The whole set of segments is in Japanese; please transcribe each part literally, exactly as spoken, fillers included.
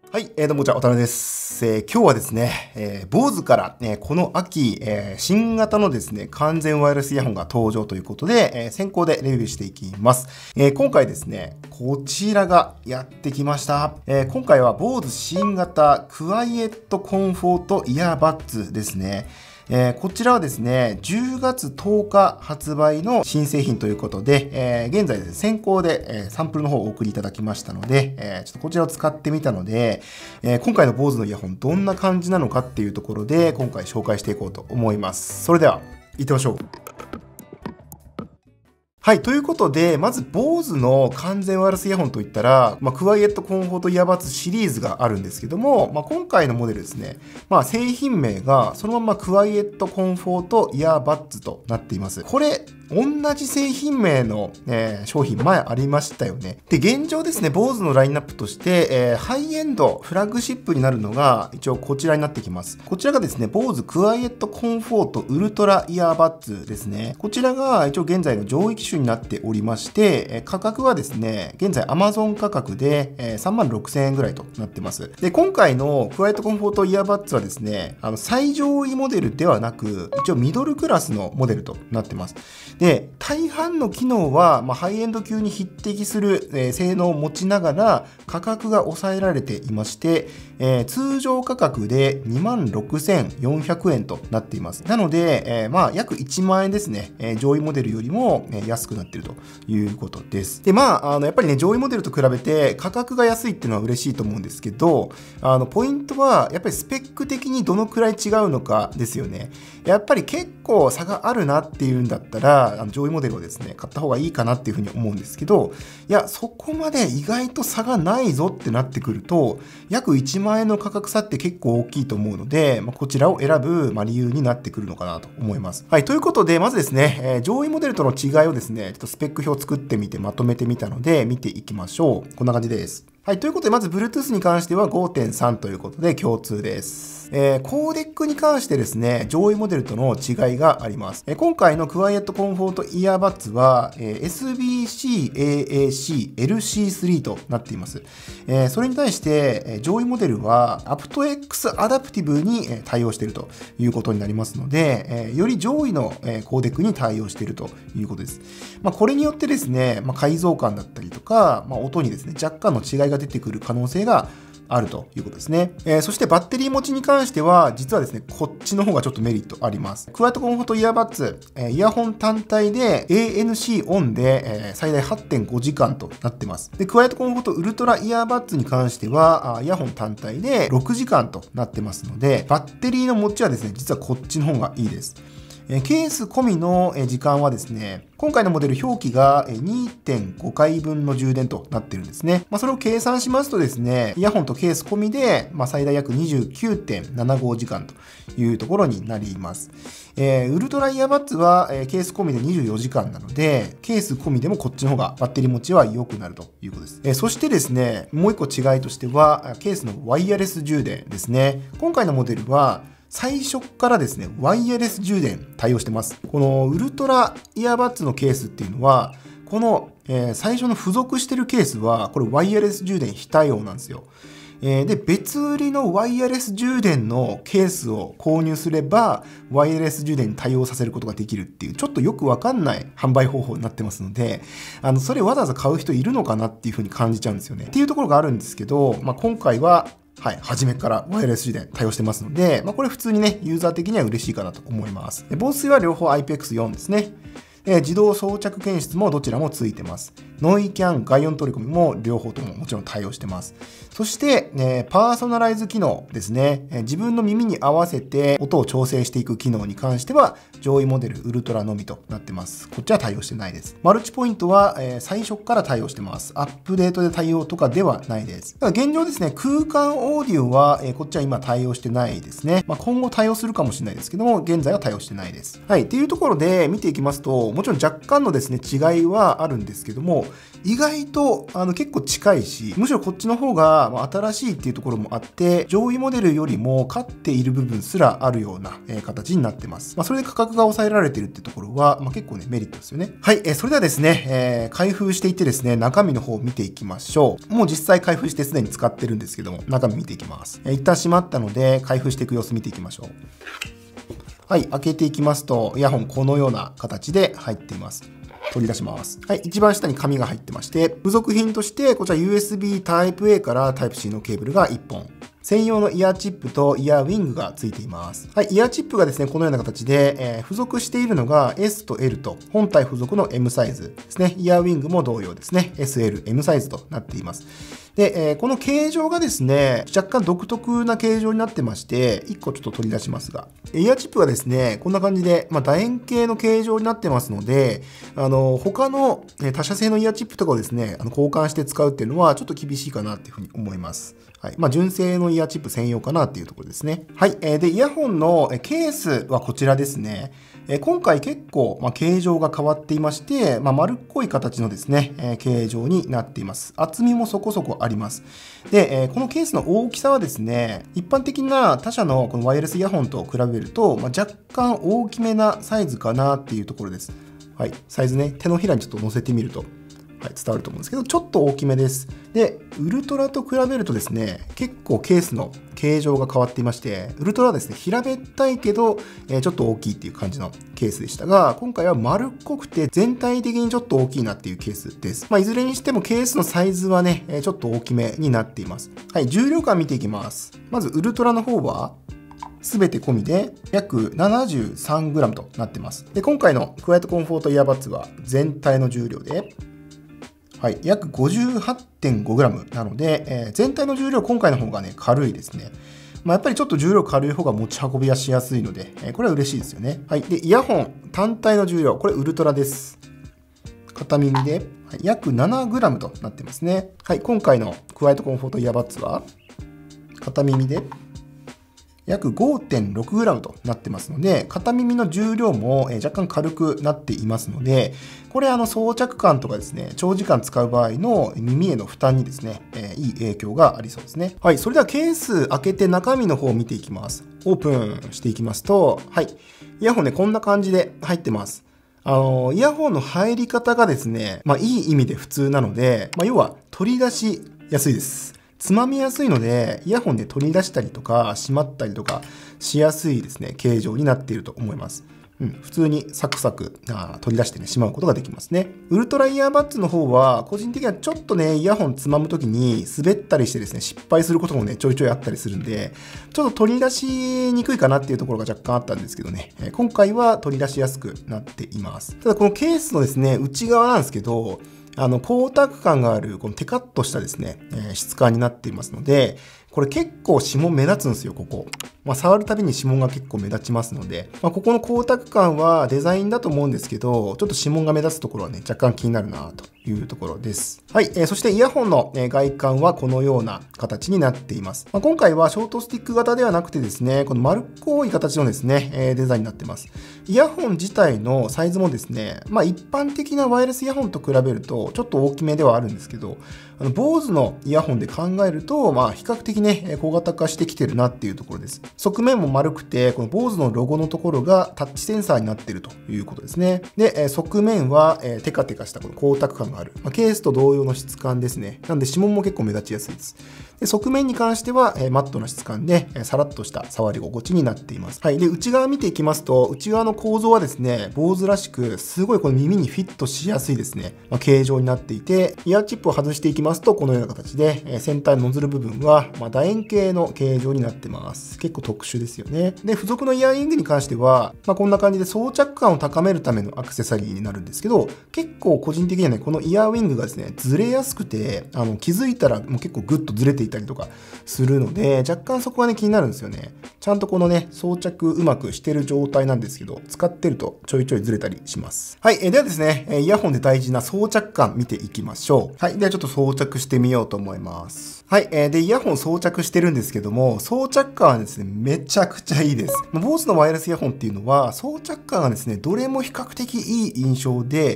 はい、えー、どうもこんにちは、渡辺です。えー、今日はですね、えー、坊主から、えー、この秋、えー、新型のですね、完全ワイヤレスイヤホンが登場ということで、えー、先行でレビューしていきます。えー、今回ですね、こちらがやってきました。えー、今回は坊主新型クワイエットコンフォートイヤーバッツですね。えー、こちらはですね、じゅうがつとおか発売の新製品ということで、えー、現在ですね、先行で、えー、サンプルの方をお送りいただきましたので、えー、ちょっとこちらを使ってみたので、えー、今回の坊主のイヤホンどんな感じなのかっていうところで、今回紹介していこうと思います。それでは、行ってみましょう。はい。ということで、まず、坊主の完全ワイヤレスイヤホンといったら、まあ、クワイエットコンフォートイヤーバッツシリーズがあるんですけども、まあ、今回のモデルですね、まあ、製品名がそのままクワイエットコンフォートイヤーバッツとなっています。これ、同じ製品名の、えー、商品前ありましたよね。で、現状ですね、坊主のラインナップとして、えー、ハイエンド、フラッグシップになるのが、一応こちらになってきます。こちらがですね、坊主クワイエットコンフォートウルトライヤーバッツですね。こちらが一応現在の上位機種になっておりまして、えー、価格はですね、現在 Amazon 価格で、えー、さんまんろくせんえんぐらいとなってます。で、今回のクワイエットコンフォートイヤーバッツはですね、あの、最上位モデルではなく、一応ミドルクラスのモデルとなってます。で、大半の機能は、まあ、ハイエンド級に匹敵する、えー、性能を持ちながら価格が抑えられていまして、えー、通常価格で にまんろくせんよんひゃくえんとなっています。なので、えー、まあ約いちまんえんですね、えー、上位モデルよりも、えー、安くなっているということです。で、まあ、あのやっぱりね、上位モデルと比べて価格が安いっていうのは嬉しいと思うんですけど、あのポイントはやっぱりスペック的にどのくらい違うのかですよね。やっぱり結構差があるなっていうんだったら、あの上位モデルをですね、買った方がいいかなっていうふうに思うんですけど、いや、そこまで意外と差がないぞってなってくると、約いちまんえんの価格差って結構大きいと思うので、まあ、こちらを選ぶ、まあ、理由になってくるのかなと思います。はい、ということで、まずですね、えー、上位モデルとの違いをですね、ちょっとスペック表を作ってみてまとめてみたので、見ていきましょう。こんな感じです。はい、ということで、まず Bluetooth に関しては ごてんさん ということで共通です。えー、コーデックに関してですね、上位モデルとの違いがあります。えー、今回のクワイエットコンフォートイヤーバッツは、えー、エスビーシーエーエーシーエルシースリー となっています。えー、それに対して、えー、上位モデルは アプトエックス アダプティブに、えー、対応しているということになりますので、えー、より上位の、えー、コーデックに対応しているということです。まあ、これによってですね、まあ、改造感だったりとか、まあ、音にですね、若干の違いが出てくる可能性があるということですね。えー、そしてバッテリー持ちに関しては、実はですね、こっちの方がちょっとメリットあります。クワイエットコンフォートイヤーバッツ、えー、イヤホン単体で エーエヌシー オンで、えー、最大 はってんごじかんとなってます。で、クワイエットコンフォートウルトライヤーバッツに関しては、あイヤホン単体でろくじかんとなってますので、バッテリーの持ちはですね、実はこっちの方がいいです。ケース込みの時間はですね、今回のモデル表記が にてんごかいぶんの充電となっているんですね。まあ、それを計算しますとですね、イヤホンとケース込みで、まあ、最大約 にじゅうきゅうてんななごじかんというところになります。えー、ウルトライヤーバッツは、えー、ケース込みでにじゅうよじかんなので、ケース込みでもこっちの方がバッテリー持ちは良くなるということです。えー、そしてですね、もう一個違いとしては、ケースのワイヤレス充電ですね。今回のモデルは、最初からですね、ワイヤレス充電対応してます。このウルトライヤーバッツのケースっていうのは、この、えー、最初の付属してるケースは、これワイヤレス充電非対応なんですよ。えー、で、別売りのワイヤレス充電のケースを購入すれば、ワイヤレス充電に対応させることができるっていう、ちょっとよくわかんない販売方法になってますので、あの、それわざわざ買う人いるのかなっていうふうに感じちゃうんですよね。っていうところがあるんですけど、まあ、今回は、はい、初めからワイヤレス充電対応してますので、まあ、これ普通にね、ユーザー的には嬉しいかなと思います。防水は両方 アイピーエックスフォー ですね。えー、自動装着検出もどちらもついてます。ノイキャン、外音取り込みも両方とももちろん対応してます。そして、えー、パーソナライズ機能ですね、えー。自分の耳に合わせて音を調整していく機能に関しては、上位モデルウルトラのみとなってます。こっちは対応してないです。マルチポイントは、えー、最初から対応してます。アップデートで対応とかではないです。ただ現状ですね、空間オーディオは、えー、こっちは今対応してないですね。まあ、今後対応するかもしれないですけども、現在は対応してないです。はい。っていうところで見ていきますと、もちろん若干のですね、違いはあるんですけども、意外とあの結構近いし、むしろこっちの方がが、まあ、新しいっていうところもあって、上位モデルよりも勝っている部分すらあるような、えー、形になってます。まあ、それで価格が抑えられているっていうところは、まあ、結構ね、メリットですよね。はい、えー、それではですね、えー、開封していってですね、中身の方を見ていきましょう。もう実際開封してすでに使ってるんですけども、中身見ていきます。えー、一旦閉まったので、開封していく様子見ていきましょう。はい、開けていきますと、イヤホンこのような形で入っています。取り出します。はい、一番下に紙が入ってまして、付属品として、こちら ユーエスビー タイプ エー から タイプシー のケーブルがいっぽん。専用のイヤーチップとイヤーウィングがついています。はい、イヤーチップがですね、このような形で、えー、付属しているのが エス と エル と本体付属の エム サイズですね。イヤーウィングも同様ですね。エスエル、エム サイズとなっています。で、えー、この形状がですね、若干独特な形状になってまして、いっこちょっと取り出しますが、イヤーチップがですね、こんな感じで、まあ、楕円形の形状になってますので、あの、他の他社製のイヤーチップとかをですね、あの交換して使うっていうのはちょっと厳しいかなっていうふうに思います。はい。まあ、純正のイヤーチップ専用かなっていうところですね。はい。えー、で、イヤホンのケースはこちらですね。えー、今回結構、まあ、形状が変わっていまして、まあ、丸っこい形のですね、えー、形状になっています。厚みもそこそこあります。で、えー、このケースの大きさはですね、一般的な他社のこのワイヤレスイヤホンと比べると、まあ、若干大きめなサイズかなっていうところです。はい。サイズね、手のひらにちょっと乗せてみると。はい、伝わると思うんですけど、ちょっと大きめです。で、ウルトラと比べるとですね、結構ケースの形状が変わっていまして、ウルトラはですね、平べったいけど、えー、ちょっと大きいっていう感じのケースでしたが、今回は丸っこくて全体的にちょっと大きいなっていうケースです。まあ、いずれにしてもケースのサイズはね、えー、ちょっと大きめになっています。はい、重量感見ていきます。まず、ウルトラの方は、すべて込みで約 ななじゅうさんグラム となっています。で、今回のクワイエットコンフォートイヤーバッツは全体の重量で、はい、約 ごじゅうはちてんごグラム なので、えー、全体の重量今回の方がね、軽いですね。まあ、やっぱりちょっと重量軽い方が持ち運びはしやすいので、えー、これは嬉しいですよね。はい。で、イヤホン単体の重量、これウルトラです。片耳で、はい、約 ななグラム となってますね。はい。今回のクワイエットコンフォートイヤーバッツは、片耳で、約 ごてんろくグラム となってますので、片耳の重量も若干軽くなっていますので、これあの装着感とかですね、長時間使う場合の耳への負担にですね、えー、いい影響がありそうですね。はい、それではケース開けて中身の方を見ていきます。オープンしていきますと、はい、イヤホンね、こんな感じで入ってます。あの、イヤホンの入り方がですね、まあいい意味で普通なので、まあ要は取り出しやすいです。つまみやすいので、イヤホンで取り出したりとか、しまったりとかしやすいですね、形状になっていると思います。うん、普通にサクサクあ取り出してね、しまうことができますね。ウルトライヤーバッツの方は、個人的にはちょっとね、イヤホンつまむときに滑ったりしてですね、失敗することもね、ちょいちょいあったりするんで、ちょっと取り出しにくいかなっていうところが若干あったんですけどね、え今回は取り出しやすくなっています。ただこのケースのですね、内側なんですけど、あの、光沢感がある、このテカッとしたですね、えー、質感になっていますので、これ結構指紋目立つんですよ、ここ。まあ、触るたびに指紋が結構目立ちますので、まあ、ここの光沢感はデザインだと思うんですけど、ちょっと指紋が目立つところはね、若干気になるなというところです。はい、えー、そしてイヤホンの外観はこのような形になっています。まあ、今回はショートスティック型ではなくてですね、この丸っこい形のですね、えー、デザインになっています。イヤホン自体のサイズもですね、まあ、一般的なワイヤレスイヤホンと比べるとちょっと大きめではあるんですけど、あの、ボーズのイヤホンで考えると、まあ、比較的ね、小型化してきてるなっていうところです。側面も丸くて、このボーズのロゴのところがタッチセンサーになっているということですね。で、側面は、えー、テカテカしたこの光沢感がある。まあ、ケースと同様の質感ですね。なんで指紋も結構目立ちやすいです。で、側面に関しては、えー、マットな質感で、えー、さらっとした触り心地になっています。はい。で、内側見ていきますと、内側の構造はですね、坊主らしく、すごいこの耳にフィットしやすいですね、まあ、形状になっていて、イヤーチップを外していきますと、このような形で、えー、先端ノズル部分は、まあ、楕円形の形状になってます。結構特殊ですよね。で、付属のイヤリングに関しては、まあ、こんな感じで装着感を高めるためのアクセサリーになるんですけど、結構個人的にはね、このイヤーウィングがですね、ずれやすくて、あの、気づいたらもう結構グッとずれていたりとかするので、若干そこがね、気になるんですよね。ちゃんとこのね、装着うまくしてる状態なんですけど、使ってるとちょいちょいずれたりします。はい、えー、ではですね、イヤホンで大事な装着感見ていきましょう。はい、ではちょっと装着してみようと思います。はい、えー、で、イヤホン装着してるんですけども、装着感はですね、めちゃくちゃいいです。ボーズのワイヤレスイヤホンっていうのは、装着感がですね、どれも比較的いい印象で、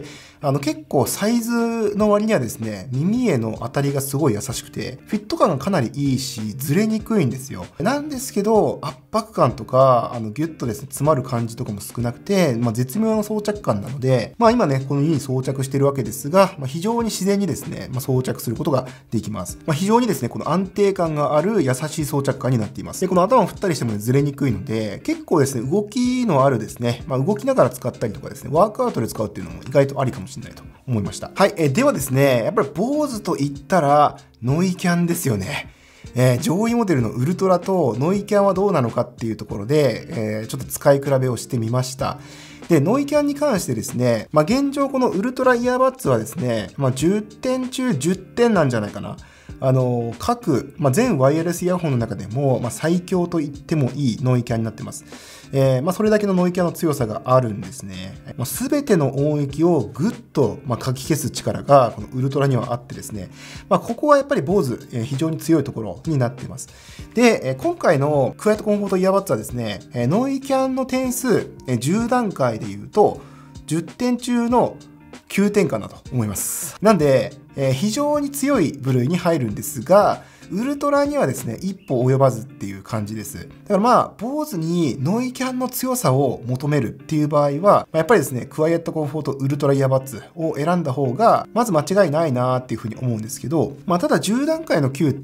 あの結構サイズの割にはですね、耳への当たりがすごい優しくて、フィット感がかなりいいし、ずれにくいんですよ。なんですけど、圧迫感とか、あのギュッとですね、詰まる感じとかも少なくて、まあ、絶妙な装着感なので、まあ今ね、この耳に装着してるわけですが、まあ、非常に自然にですね、まあ、装着することができます。まあ、非常にですね、この安定感がある優しい装着感になっています。で、この頭を振ったりしても、ね、ずれにくいので、結構ですね、動きのあるですね、まあ、動きながら使ったりとかですね、ワークアウトで使うっていうのも意外とありかもしれないと思いました。はい、えー、ではですね、やっぱり坊主と言ったら、ノイキャンですよね。えー、上位モデルのウルトラとノイキャンはどうなのかっていうところで、えー、ちょっと使い比べをしてみました。で、ノイキャンに関してですね、まあ、現状このウルトライヤーバッツはですね、まあ、じゅってん中じゅってんなんじゃないかな。あの、各、まあ、全ワイヤレスイヤホンの中でも、まあ、最強と言ってもいいノイキャンになってます。えー、まあ、それだけのノイキャンの強さがあるんですね。まあ、全ての音域をぐっと、まあ、かき消す力が、このウルトラにはあってですね、まあ、ここはやっぱり坊主、えー、非常に強いところになっています。で、えー、今回のクワイエットコンフォートイヤーバッツはですね、えー、ノイキャンの点数、えー、じゅう段階で言うと、じゅってん中のきゅうてんかなと思います。なんで、えー、非常に強い部類に入るんですが、ウルトラにはですね、一歩及ばずっていう感じです。だからまあ、坊主にノイキャンの強さを求めるっていう場合は、やっぱりですね、クワイエットコンフォートウルトライヤーバッツを選んだ方が、まず間違いないなーっていうふうに思うんですけど、まあ、ただじゅう段階のきゅうって、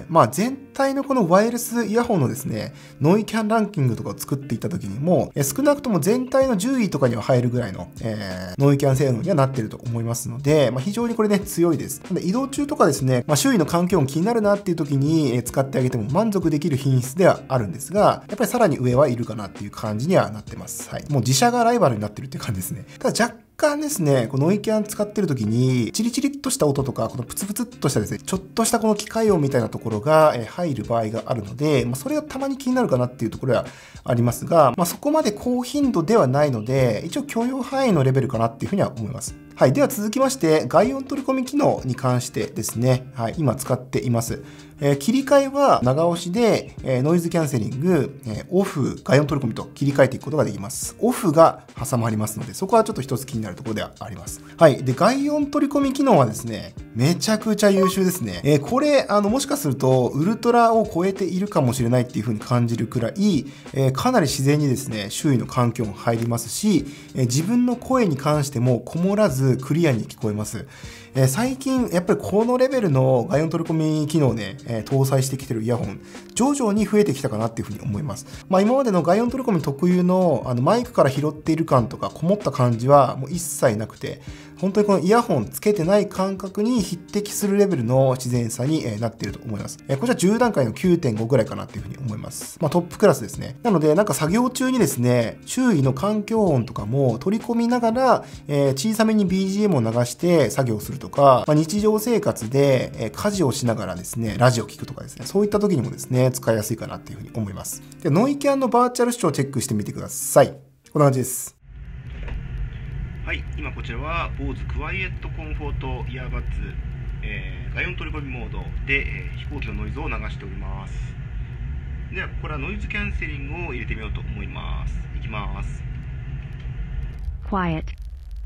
まあ、全体のこのワイヤレスイヤホンのですね、ノイキャンランキングとかを作っていった時にも、少なくとも全体のじゅういとかには入るぐらいの、えー、ノイキャン性能にはなっていると思いますので、まあ、非常にこれね、強いです。で移動中とかですね、まあ、周囲の環境音気になるなっていう時に使ってあげても満足できる品質ではあるんですが、やっぱりさらに上はいるかなっていう感じにはなってます。はい。もう自社がライバルになってるっていう感じですね。ただ若干ですね、このノイキャン使ってる時に、チリチリっとした音とか、このプツプツっとしたですね、ちょっとしたこの機械音みたいなところが入る場合があるので、まあ、それがたまに気になるかなっていうところはありますが、まあ、そこまで高頻度ではないので、一応許容範囲のレベルかなっていうふうには思います。はい。では続きまして、外音取り込み機能に関してですね、はい。今使っています。えー、切り替えは長押しで、えー、ノイズキャンセリング、えー、オフ、外音取り込みと切り替えていくことができます。オフが挟まりますので、そこはちょっと一つ気になるところではあります。はい。で、外音取り込み機能はですね、めちゃくちゃ優秀ですね。えー、これ、あの、もしかすると、ウルトラを超えているかもしれないっていう風に感じるくらい、えー、かなり自然にですね、周囲の環境も入りますし、えー、自分の声に関してもこもらずクリアに聞こえます。えー、最近、やっぱりこのレベルの外音取り込み機能をね、えー、搭載してきてるイヤホン、徐々に増えてきたかなっていうふうに思います。まあ今までの外音取り込み特有の、あのマイクから拾っている感とかこもった感じはもう一切なくて、本当にこのイヤホンつけてない感覚に匹敵するレベルの自然さになっていると思います。こちらじゅう段階の きゅうてんご ぐらいかなっていうふうに思います。まあトップクラスですね。なのでなんか作業中にですね、周囲の環境音とかも取り込みながら、えー、小さめに ビージーエム を流して作業するとか、まあ、日常生活で、えー、家事をしながらですね、ラジオ聞くとかですね、そういった時にもですね、使いやすいかなっていうふうに思います。で、ノイキャンのバーチャル視聴をチェックしてみてください。こんな感じです。 はい、今こちらは ボーズ クワイエットコンフォートイヤーバッツ、えー、外音取り込みモードで、えー、飛行機のノイズを流しております。ではこれはノイズキャンセリングを入れてみようと思います。いきます。 Quiet。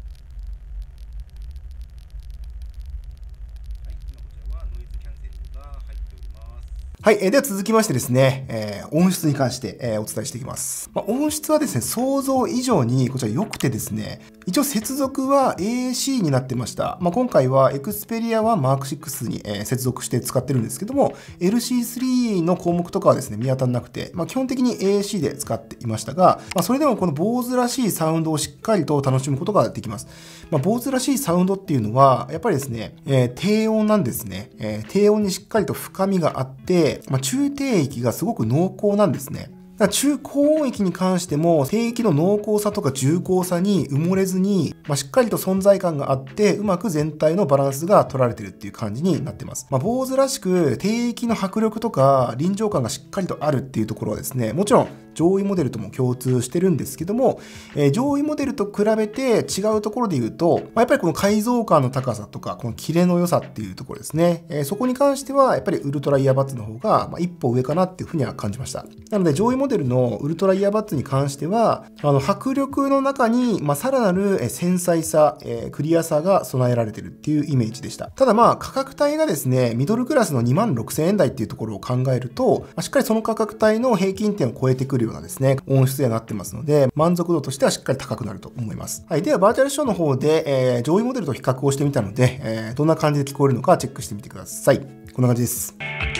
はい。えー、では続きましてですね、えー、音質に関して、えー、お伝えしていきます。まあ、音質はですね、想像以上にこちら良くてですね、一応接続は エーエーシー になってました。まあ、今回は Xperia ワン マークシックス に、えー、接続して使ってるんですけども、エルシースリー の項目とかはですね、見当たらなくて、まあ、基本的に エーエーシー で使っていましたが、まあ、それでもこの ボーズ らしいサウンドをしっかりと楽しむことができます。まあ、ボーズ らしいサウンドっていうのは、やっぱりですね、えー、低音なんですね。えー、低音にしっかりと深みがあって、まあ、中低域がすごく濃厚なんですね。だから中高音域に関しても低域の濃厚さとか重厚さに埋もれずに、まあ、しっかりと存在感があってうまく全体のバランスが取られてるっていう感じになってます。まあ、ボーズらしく低域の迫力とか臨場感がしっかりとあるっていうところはですね、もちろん上位モデルとも共通してるんですけども、えー、上位モデルと比べて違うところで言うと、まあ、やっぱりこの解像感の高さとかこのキレの良さっていうところですね、えー、そこに関してはやっぱりウルトライヤーバッツの方がまあ一歩上かなっていうふうには感じました。なので上位モデルモデルのウルトライヤーバッツに関しては、あの、迫力の中に、まあ、さらなる繊細さ、えー、クリアさが備えられてるっていうイメージでした。ただまあ、価格帯がですね、ミドルクラスのにまんろくせんえん台っていうところを考えると、まあ、しっかりその価格帯の平均点を超えてくるようなですね、音質になってますので、満足度としてはしっかり高くなると思います。はい。では、バーチャルショーの方で、えー、上位モデルと比較をしてみたので、えー、どんな感じで聞こえるのかチェックしてみてください。こんな感じです。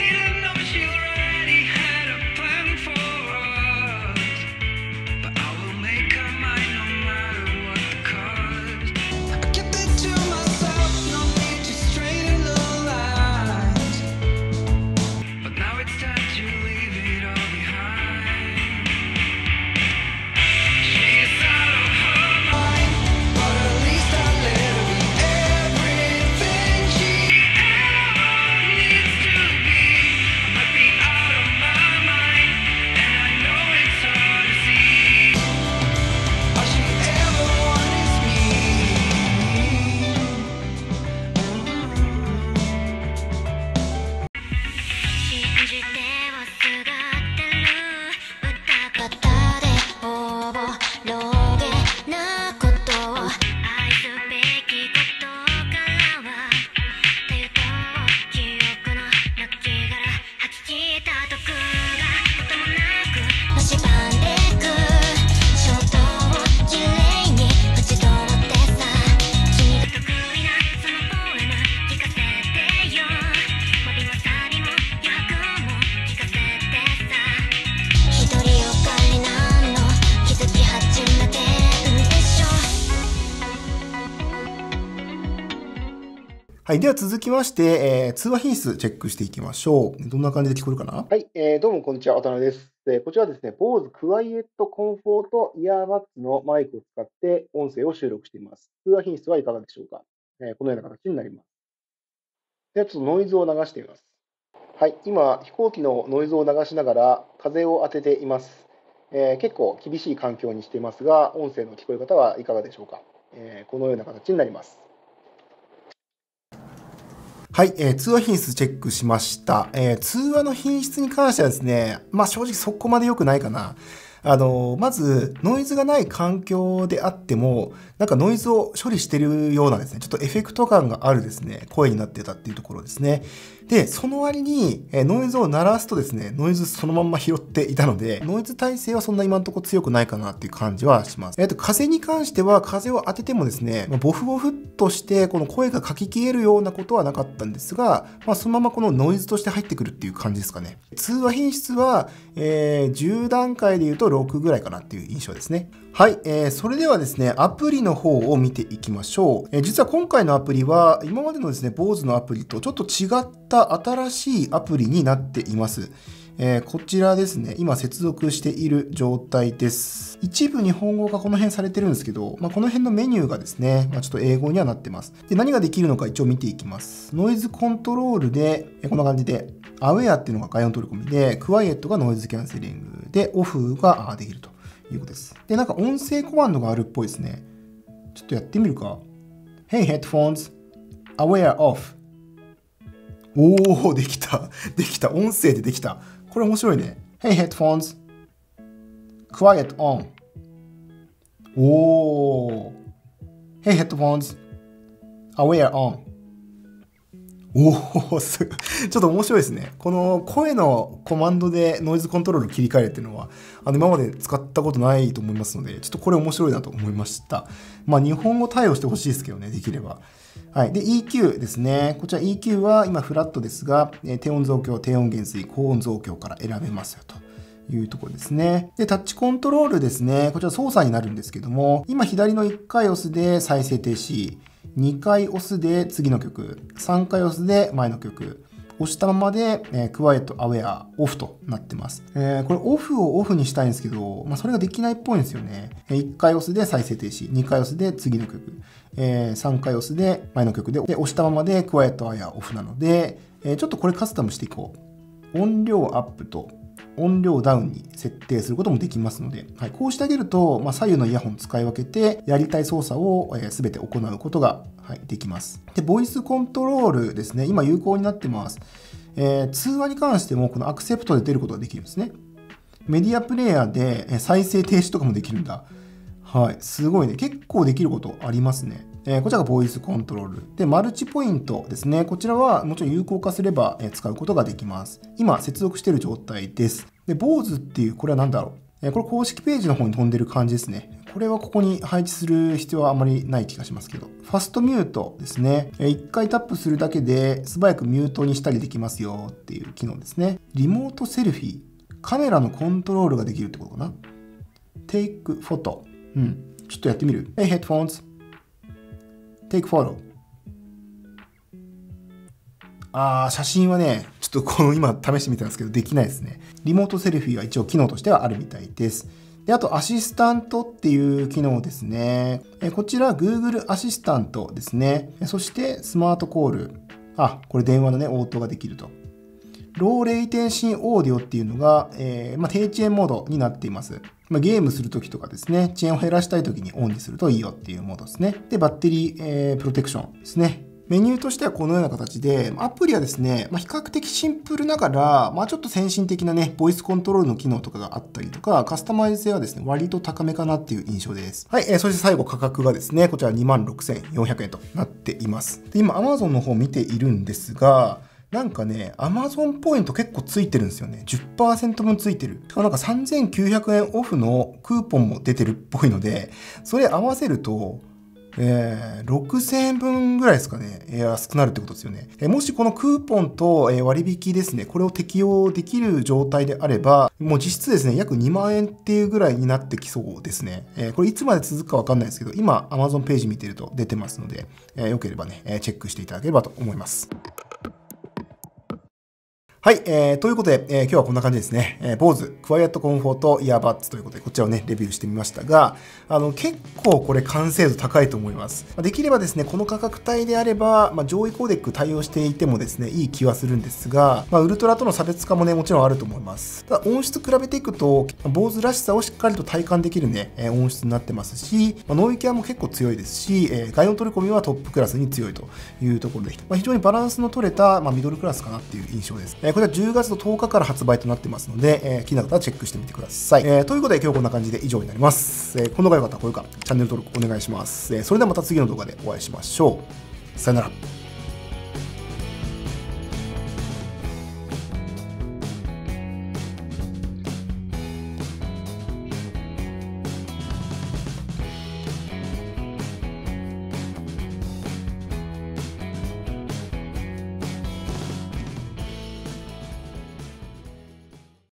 はい。では続きまして、えー、通話品質チェックしていきましょう。どんな感じで聞こえるかな？ はい、えー、どうもこんにちは、渡辺です。えー、こちらはですね、Bose Quiet Comfort Earbuds のマイクを使って音声を収録しています。通話品質はいかがでしょうか？えー、このような形になります。ではちょっとノイズを流してみます。はい、今、飛行機のノイズを流しながら風を当てています。えー、結構厳しい環境にしていますが、音声の聞こえ方はいかがでしょうか？えー、このような形になります。 はい、えー、通話品質チェックしました。えー、通話の品質に関してはですね、まあ正直そこまで良くないかな。あのー、まず、ノイズがない環境であっても、なんかノイズを処理してるようなですね、ちょっとエフェクト感があるですね、声になってたっていうところですね。で、その割に、えー、ノイズを鳴らすとですね、ノイズそのまんま拾っていたので、ノイズ耐性はそんな今のところ強くないかなっていう感じはします。えっと、風に関しては、風を当ててもですね、まあ、ボフボフっとして、この声がかき消えるようなことはなかったんですが、まあ、そのままこのノイズとして入ってくるっていう感じですかね。通話品質は、えー、じゅう段階で言うとろくぐらいかなっていう印象ですね。はい、えー、それではですね、アプリの方を見ていきましょう。えー、実は今回のアプリは、今までのですね、Bose のアプリとちょっと違った新しいアプリになっています。えー、こちらですね、今接続している状態です。一部日本語がこの辺されてるんですけど、まあ、この辺のメニューがですね、まあ、ちょっと英語にはなってます。で、何ができるのか一応見ていきます。ノイズコントロールで、こんな感じで、Aware っていうのが外音取り込みで、Quiet がノイズキャンセリングで、オフができるということです。で、なんか音声コマンドがあるっぽいですね。ちょっとやってみるか。Hey headphones, Aware off。おー、できた。できた。音声でできた。これ面白いね。Hey headphones, quiet on。おー。Hey headphones, aware on。おー、すごい。ちょっと面白いですね。この声のコマンドでノイズコントロール切り替えるっていうのは、あの今まで使ったことないと思いますので、ちょっとこれ面白いなと思いました。まあ日本語対応してほしいですけどね、できれば。はい。で、イーキュー ですね。こちら イーキュー は今フラットですが、低音増強、低音減衰、高音増強から選べますよというところですね。で、タッチコントロールですね。こちら操作になるんですけども、今左のいっかい押すで再生停止、にかい押すで次の曲、さんかい押すで前の曲、押したままで、えー、Quiet, Aware, Off となってます。えー、これオフをオフにしたいんですけど、まあ、それができないっぽいんですよね。いっかい押すで再生停止、にかい押すで次の曲、えー、さんかい押すで前の曲で、で押したままで Quiet, Aware, Off なので、えー、ちょっとこれカスタムしていこう。音量アップと音量ダウンに設定することもできますので、はい、こうしてあげると、まあ、左右のイヤホン使い分けて、やりたい操作を、えー、全て行うことが、はい、できます。で、ボイスコントロールですね。今有効になってます。えー、通話に関しても、このアクセプトで出ることができるんですね。 メディアプレイヤーで再生停止とかもできるんだ。はい。すごいね。結構できることありますね。えー、こちらがボイスコントロール。で、マルチポイントですね。こちらはもちろん有効化すれば使うことができます。今、接続している状態です。で、ボーズ っていう、これは何だろう。えー、これ公式ページの方に飛んでる感じですね。これはここに配置する必要はあまりない気がしますけど。ファストミュートですね。えー、一回タップするだけで素早くミュートにしたりできますよっていう機能ですね。リモートセルフィー。カメラのコントロールができるってことかな。Take photo。うん。ちょっとやってみる。Hey, headphones.Take photo。あー、写真はね、ちょっとこの今試してみたんですけど、できないですね。リモートセルフィーは一応機能としてはあるみたいです。で、あとアシスタントっていう機能ですね。えこちら Google アシスタントですね。そしてスマートコール。あ、これ電話のね、応答ができると。ローレイテンシーオーディオっていうのが、えーまあ、低遅延モードになっています。まあ、ゲームするときとかですね、遅延を減らしたいときにオンにするといいよっていうモードですね。で、バッテリー、えー、プロテクションですね。メニューとしてはこのような形で、アプリはですね、まあ、比較的シンプルながら、まあ、ちょっと先進的なね、ボイスコントロールの機能とかがあったりとか、カスタマイズ性はですね、割と高めかなっていう印象です。はい、えー、そして最後価格がですね、こちら にまんろくせんよんひゃくえんとなっています。で今、Amazon の方を見ているんですが、なんかね、Amazon ポイント結構ついてるんですよね。じゅっパーセント 分ついてる。しかもなんかさんぜんきゅうひゃくえんオフのクーポンも出てるっぽいので、それ合わせると、えー、ろくせんえんぶんぐらいですかね、えー、安くなるってことですよね。えー、もしこのクーポンと、えー、割引ですね、これを適用できる状態であれば、もう実質ですね、約にまんえんっていうぐらいになってきそうですね。えー、これいつまで続くかわかんないですけど、今 Amazon ページ見てると出てますので、えー、よければね、チェックしていただければと思います。はい、えー、ということで、えー、今日はこんな感じですね。えー、ボーズ Quiet Comfort Earbuds ということで、こちらをね、レビューしてみましたが、あの、結構これ完成度高いと思います。できればですね、この価格帯であれば、まあ、上位コーデック対応していてもですね、いい気はするんですが、まあ、ウルトラとの差別化もね、もちろんあると思います。ただ、音質比べていくと、ボーズらしさをしっかりと体感できるね、えー、音質になってますし、まあ、ノイキャンも結構強いですし、えー、外音取り込みはトップクラスに強いというところで、まあ、非常にバランスの取れた、まあ、ミドルクラスかなっていう印象です。えー、これはじゅうがつのとおかから発売となってますので、えー、気になる方はチェックしてみてください。えー、ということで今日こんな感じで以上になります。えー、この動画が良かったら高評価、チャンネル登録お願いします。えー、それではまた次の動画でお会いしましょう。さよなら。